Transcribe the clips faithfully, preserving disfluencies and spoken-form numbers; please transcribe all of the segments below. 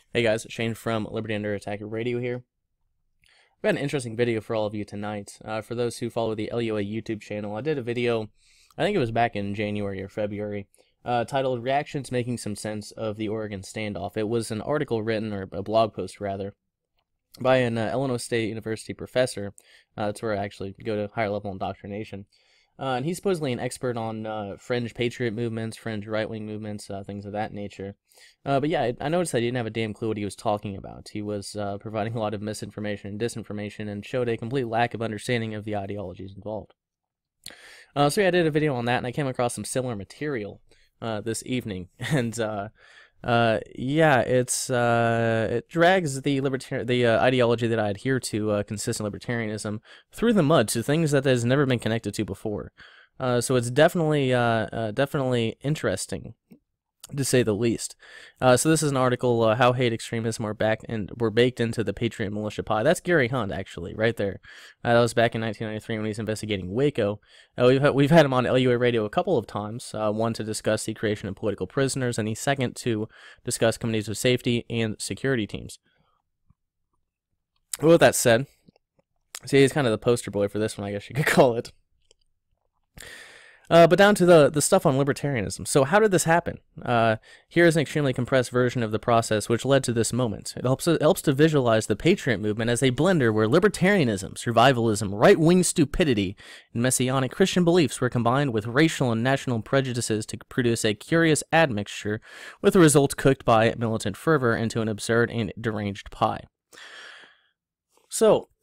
Hey guys, Shane from Liberty Under Attack Radio here. I've got an interesting video for all of you tonight. Uh, for those who follow the L U A YouTube channel, I did a video, I think it was back in January or February, uh, titled Reactions Making Some Sense of the Oregon Standoff. It was an article written, or a blog post rather, by an uh, Illinois State University professor. Uh, that's where I actually go to higher level indoctrination. Uh, and he's supposedly an expert on uh, fringe patriot movements, fringe right-wing movements, uh, things of that nature. Uh, but yeah, I, I noticed I didn't have a damn clue what he was talking about. He was uh, providing a lot of misinformation and disinformation and showed a complete lack of understanding of the ideologies involved. Uh, so yeah, I did a video on that, and I came across some similar material uh, this evening. And uh, uh, yeah, it's uh, it drags the libertarian, the uh, ideology that I adhere to, uh, consistent libertarianism, through the mud to things that has never been connected to before. Uh, so it's definitely uh, uh, definitely interesting, to say the least. Uh, so this is an article, uh, How Hate Extremism Were, back and were Baked into the Patriot Militia Pie. That's Gary Hunt, actually, right there. Uh, that was back in nineteen ninety-three when he was investigating Waco. Uh, we've, ha we've had him on L U A Radio a couple of times, uh, one to discuss the creation of political prisoners, and the second to discuss committees of safety and security teams. With that said, see, he's kind of the poster boy for this one, I guess you could call it. Uh, but down to the, the stuff on libertarianism. So how did this happen? Uh, here is an extremely compressed version of the process which led to this moment. It helps, it helps to visualize the patriot movement as a blender where libertarianism, survivalism, right-wing stupidity, and messianic Christian beliefs were combined with racial and national prejudices to produce a curious admixture, with the result cooked by militant fervor into an absurd and deranged pie. So,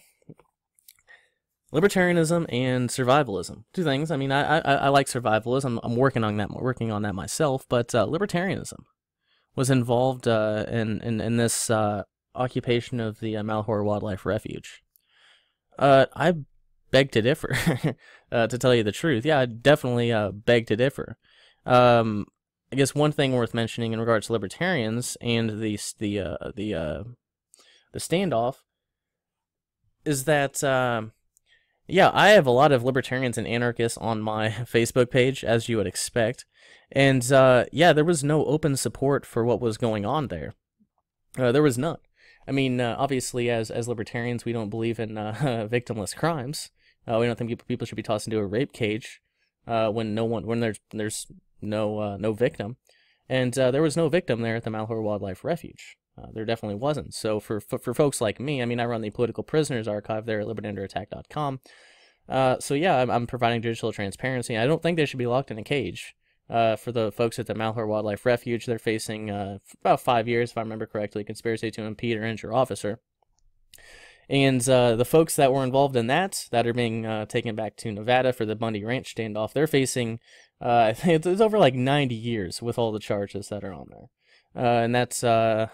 libertarianism and survivalism, two things. I mean, I I, I like survivalism. I'm working on that, working on that myself. But uh, libertarianism was involved uh, in, in in this uh, occupation of the uh, Malheur Wildlife Refuge. Uh, I beg to differ, uh, to tell you the truth. Yeah, I definitely uh, beg to differ. Um, I guess one thing worth mentioning in regards to libertarians and the the uh, the uh, the standoff is that. Uh, Yeah, I have a lot of libertarians and anarchists on my Facebook page, as you would expect. And, uh, yeah, there was no open support for what was going on there. Uh, there was none. I mean, uh, obviously, as as libertarians, we don't believe in uh, victimless crimes. Uh, we don't think people, people should be tossed into a rape cage uh, when no one, when there's there's no uh, no victim. And uh, there was no victim there at the Malheur Wildlife Refuge. Uh, there definitely wasn't. So for, for for folks like me, I mean, I run the Political Prisoners Archive there at liberty under attack dot com. Uh, so yeah, I'm, I'm providing digital transparency. I don't think they should be locked in a cage. Uh, for the folks at the Malheur Wildlife Refuge, they're facing uh, about five years, if I remember correctly, conspiracy to impede or injure officer. And uh, the folks that were involved in that, that are being uh, taken back to Nevada for the Bundy Ranch standoff, they're facing, uh, I think it's over like ninety years with all the charges that are on there. Uh, and that's, uh,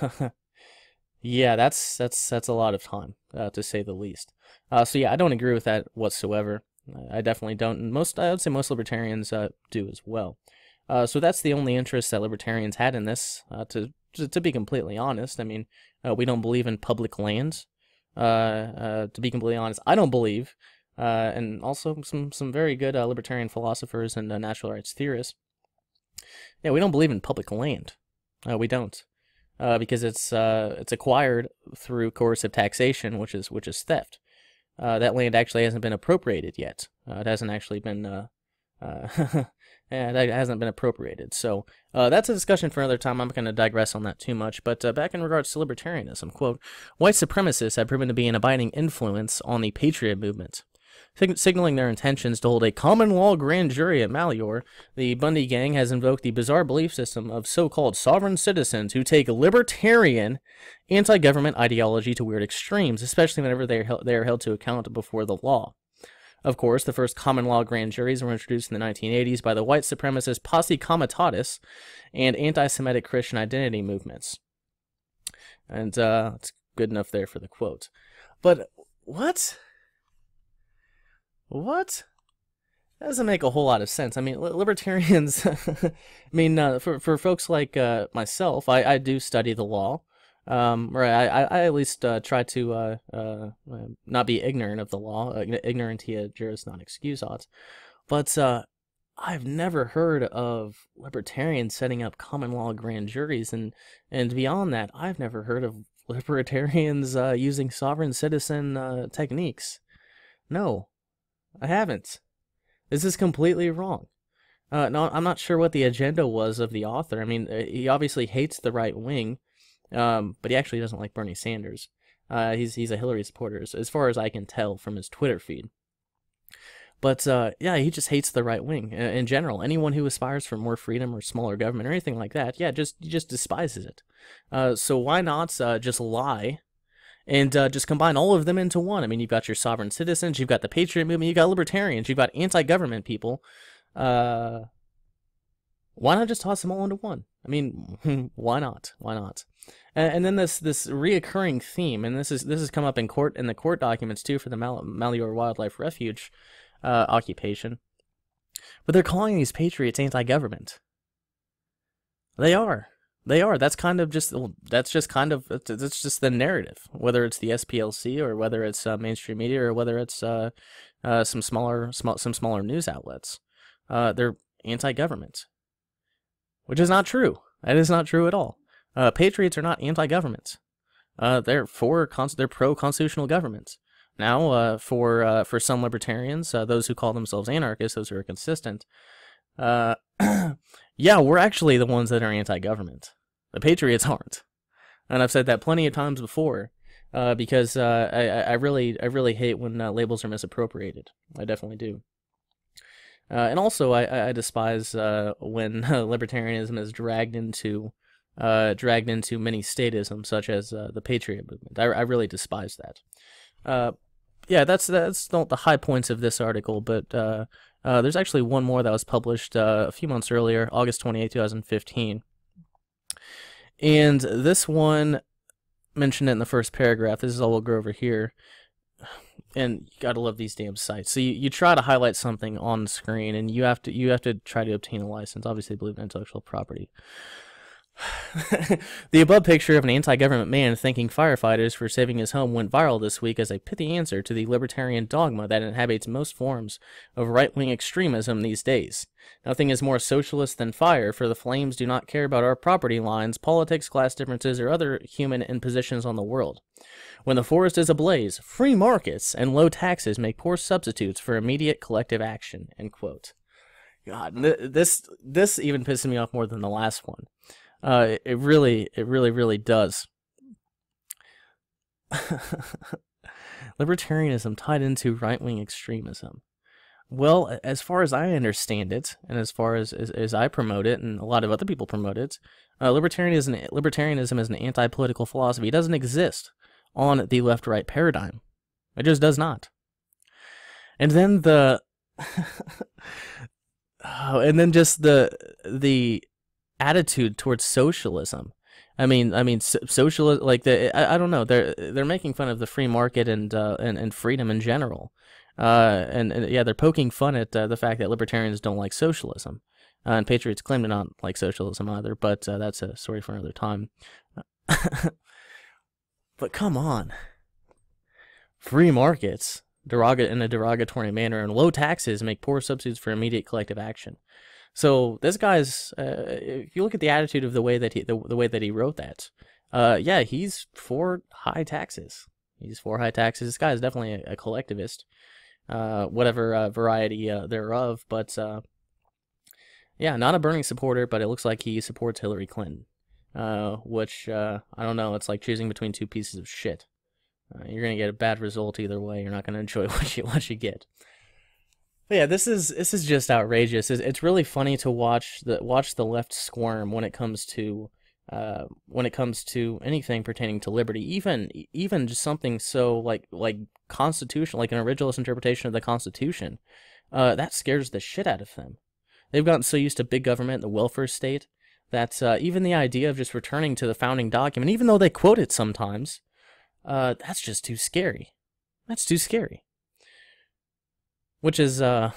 yeah, that's, that's, that's a lot of time, uh, to say the least. Uh, so yeah, I don't agree with that whatsoever. I definitely don't, and most, I would say most libertarians, uh, do as well. Uh, so that's the only interest that libertarians had in this, uh, to, to, to be completely honest. I mean, uh, we don't believe in public lands. Uh, uh, to be completely honest, I don't believe, uh, and also some, some very good, uh, libertarian philosophers and uh, natural rights theorists. Yeah, we don't believe in public land. Uh, we don't, uh, because it's uh, it's acquired through coercive taxation, which is which is theft. Uh, that land actually hasn't been appropriated yet. Uh, it hasn't actually been, uh, uh, yeah, it hasn't been appropriated. So uh, that's a discussion for another time. I'm not going to digress on that too much. But uh, back in regards to libertarianism, quote, white supremacists have proven to be an abiding influence on the patriot movement. Sig signaling their intentions to hold a common law grand jury at Malheur, the Bundy gang has invoked the bizarre belief system of so-called sovereign citizens who take libertarian anti-government ideology to weird extremes, especially whenever they are, held, they are held to account before the law. Of course, the first common law grand juries were introduced in the nineteen eighties by the white supremacist posse comitatus and anti-Semitic Christian identity movements. And uh, it's good enough there for the quote. But what? What? That doesn't make a whole lot of sense. I mean, li libertarians, I mean, uh, for, for folks like uh, myself, I, I do study the law. Um, or I, I, I at least uh, try to uh, uh, not be ignorant of the law. Uh, ignorantia juris non excusat. But uh, I've never heard of libertarians setting up common law grand juries, and and beyond that, I've never heard of libertarians uh, using sovereign citizen uh, techniques. No, I haven't. This is completely wrong. Uh, no, I'm not sure what the agenda was of the author. I mean, he obviously hates the right wing, um, but he actually doesn't like Bernie Sanders. Uh, he's he's a Hillary supporter, as far as I can tell from his Twitter feed. But uh, yeah, he just hates the right wing in general. Anyone who aspires for more freedom or smaller government or anything like that, yeah, just he just despises it. Uh, so why not uh, just lie and uh, just combine all of them into one? I mean, you've got your sovereign citizens, you've got the patriot movement, you've got libertarians, you've got anti-government people. Uh, why not just toss them all into one? I mean, why not? Why not? And, and then this this reoccurring theme, and this is this has come up in court in the court documents too for the Mal Malheur Wildlife Refuge uh, occupation. But they're calling these patriots anti-government. They are. They are. That's kind of just that's just kind of that's just the narrative. Whether it's the S P L C or whether it's uh, mainstream media or whether it's uh, uh, some smaller small, some smaller news outlets, uh, they're anti-government, which is not true. That is not true at all. Uh, patriots are not anti-government. Uh, they're for they're pro-constitutional government. Now, uh, for uh, for some libertarians, uh, those who call themselves anarchists, those who are consistent, uh, yeah, we're actually the ones that are anti-government. The patriots aren't, and I've said that plenty of times before. Uh, because uh, I I really I really hate when uh, labels are misappropriated. I definitely do. Uh, and also, I I despise uh, when uh, libertarianism is dragged into uh, dragged into many statism, such as uh, the patriot movement. I I really despise that. Uh, yeah, that's that's not the high points of this article, but uh, uh, there's actually one more that was published uh, a few months earlier, August twenty-eighth, two thousand fifteen. And this one mentioned it in the first paragraph. This is all we'll go over here. And you gotta love these damn sites. So you, you try to highlight something on the screen, and you have to you have to try to obtain a license. Obviously, believe in intellectual property. The above picture of an anti-government man thanking firefighters for saving his home went viral this week as a pithy answer to the libertarian dogma that inhabits most forms of right-wing extremism these days. Nothing is more socialist than fire, for the flames do not care about our property lines, politics, class differences, or other human impositions on the world. When the forest is ablaze, free markets and low taxes make poor substitutes for immediate collective action. End quote. God, this this even pisses me off more than the last one. Uh, it really, it really, really does. Libertarianism tied into right-wing extremism. Well, as far as I understand it, and as far as, as, as I promote it, and a lot of other people promote it, uh, libertarianism, libertarianism is an anti-political philosophy. It doesn't exist on the left-right paradigm. It just does not. And then the... oh, and then just the... the attitude towards socialism. I mean, I mean, so, socialism. Like the, I, I don't know. They're they're making fun of the free market and uh, and and freedom in general. Uh, and, and yeah, they're poking fun at uh, the fact that libertarians don't like socialism, uh, and patriots claim to not like socialism either. But uh, that's a story for another time. But come on, free markets, derogate in a derogatory manner, and low taxes make poor substitutes for immediate collective action. So this guy's, uh, if you look at the attitude of the way that he, the, the way that he wrote that, uh, yeah, he's for high taxes. He's for high taxes. This guy is definitely a, a collectivist, uh, whatever uh, variety uh, thereof. But uh, yeah, not a Bernie supporter, but it looks like he supports Hillary Clinton, uh, which uh, I don't know. It's like choosing between two pieces of shit. Uh, you're gonna get a bad result either way. You're not gonna enjoy what you what you get. But yeah, this is this is just outrageous. It's, it's really funny to watch the watch the left squirm when it comes to uh, when it comes to anything pertaining to liberty, even even just something so like like constitution, like an originalist interpretation of the Constitution. Uh, that scares the shit out of them. They've gotten so used to big government and the welfare state that uh, even the idea of just returning to the founding document, even though they quote it sometimes, uh, that's just too scary. That's too scary. Which is, uh,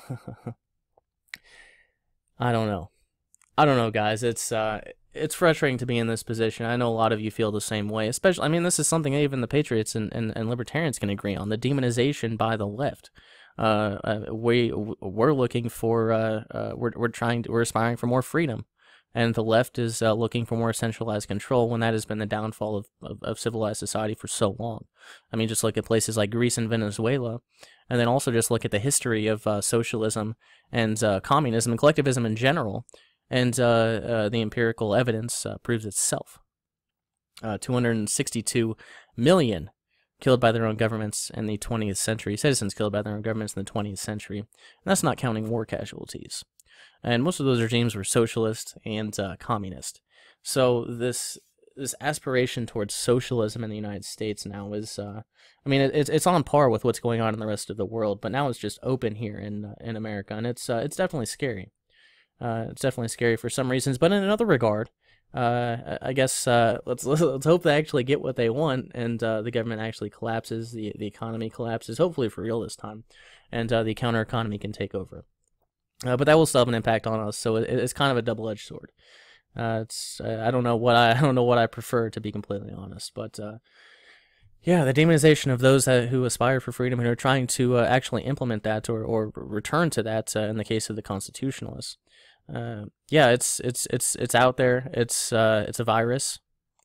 I don't know. I don't know, guys. It's, uh, it's frustrating to be in this position. I know a lot of you feel the same way. Especially, I mean, this is something even the patriots and, and, and libertarians can agree on. The demonization by the left Uh, uh, we we're looking for uh, uh, we're we're trying to, we're aspiring for more freedom, and the left is uh, looking for more centralized control when that has been the downfall of, of of civilized society for so long. I mean, just look at places like Greece and Venezuela, and then also just look at the history of uh, socialism and uh, communism and collectivism in general, and uh, uh, the empirical evidence uh, proves itself. Uh, two hundred sixty-two million killed by their own governments in the twentieth century, citizens killed by their own governments in the twentieth century, and that's not counting war casualties. And most of those regimes were socialist and uh, communist. So this this aspiration towards socialism in the United States now is, uh, I mean, it, it's it's on par with what's going on in the rest of the world, but now it's just open here in uh, in America, and it's uh, it's definitely scary. Uh, it's definitely scary for some reasons, but in another regard, uh, I guess uh, let's let's hope they actually get what they want, and uh, the government actually collapses, the the economy collapses, hopefully for real this time, and uh, the counter economy can take over. Uh, but that will still have an impact on us, so it, it's kind of a double-edged sword. Uh, it's uh, I don't know what I, I don't know what I prefer, to be completely honest, but uh, yeah, the demonization of those that, who aspire for freedom and are trying to uh, actually implement that or or return to that uh, in the case of the constitutionalists. Uh, yeah, it's it's it's it's out there. It's uh, it's a virus,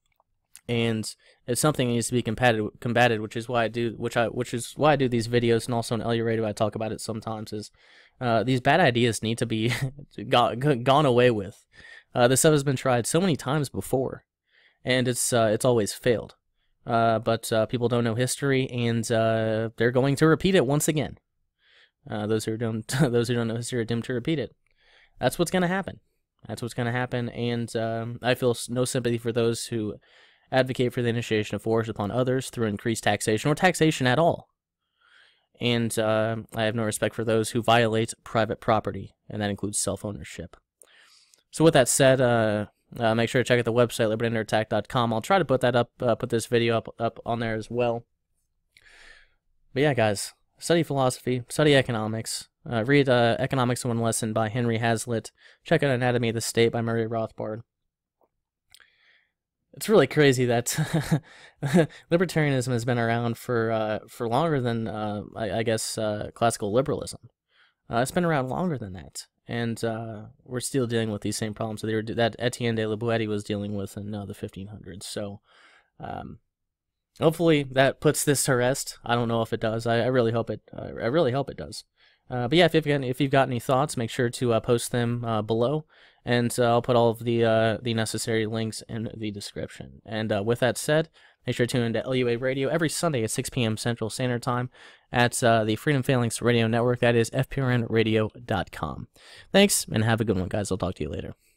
and it's something that needs to be combated. Combated, which is why I do, which I which is why I do these videos, and also on L U Radio I talk about it sometimes. Is uh, these bad ideas need to be gone gone away with. Uh, this stuff has been tried so many times before, and it's uh, it's always failed. Uh, but uh, people don't know history, and uh, they're going to repeat it once again. Uh, those who don't those who don't know history are doomed to repeat it. That's what's going to happen. That's what's going to happen, and um, I feel no sympathy for those who advocate for the initiation of force upon others through increased taxation or taxation at all. And uh, I have no respect for those who violate private property, and that includes self-ownership. So with that said, uh, uh, make sure to check out the website, liberty under attack dot com. I'll try to put that up, uh, put this video up, up on there as well. But yeah, guys, study philosophy, study economics. Uh, read uh, Economics in One Lesson by Henry Hazlitt. Check out Anatomy of the State by Murray Rothbard. It's really crazy that libertarianism has been around for uh, for longer than, uh, I, I guess, uh, classical liberalism. Uh, it's been around longer than that, and uh, we're still dealing with these same problems that, they were, that Etienne de la Boétie was dealing with in uh, the fifteen hundreds. So, um, hopefully that puts this to rest. I don't know if it does. I, I really hope it. Uh, I really hope it does. Uh, but yeah, if you've got any, if you've got any thoughts, make sure to uh, post them uh, below, and uh, I'll put all of the uh, the necessary links in the description. And uh, with that said, make sure to tune into L U A Radio every Sunday at six P M Central Standard Time at uh, the Freedom Phalanx Radio Network. That is F P R N radio dot com. Thanks, and have a good one, guys. I'll talk to you later.